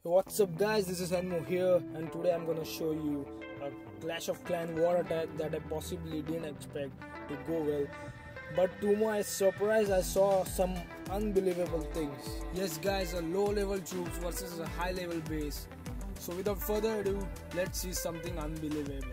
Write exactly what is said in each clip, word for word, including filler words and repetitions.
What's up guys, this is Anmo here, and today I'm gonna show you a Clash of Clans war attack that I possibly didn't expect to go well. But to my surprise, I saw some unbelievable things. Yes guys, a low level troops versus a high level base. So without further ado, let's see something unbelievable.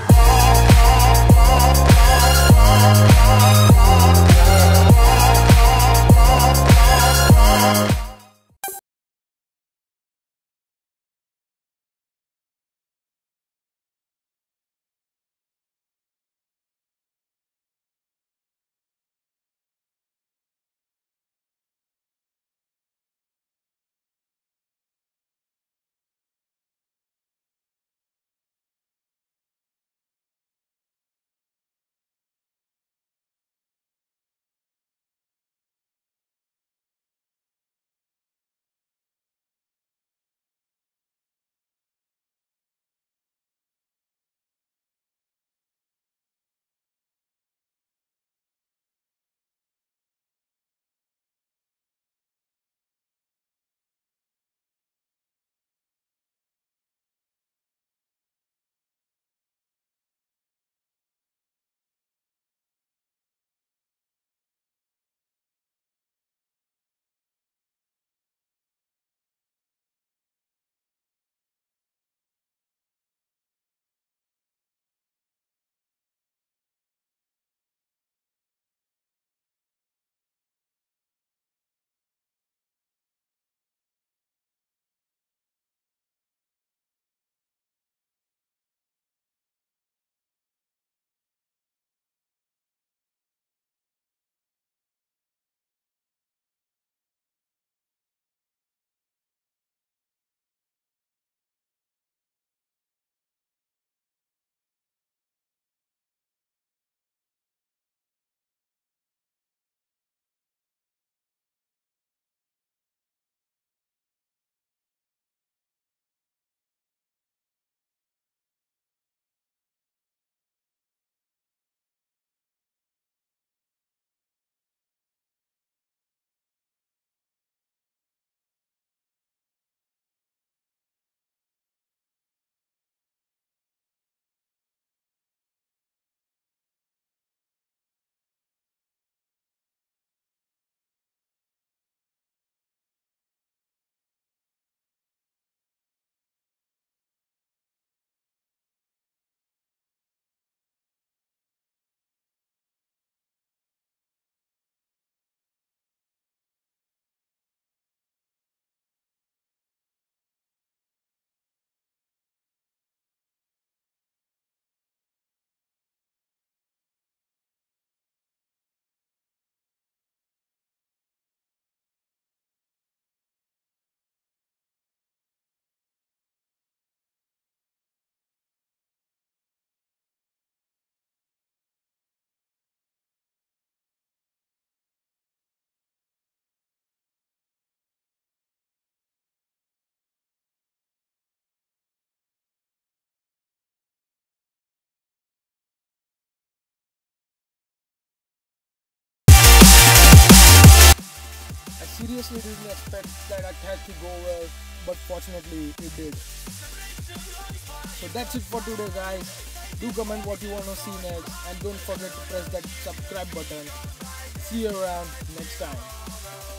I seriously didn't expect that attack to go well, but fortunately it did. So that's it for today guys. Do comment what you want to see next, and don't forget to press that subscribe button. See you around next time.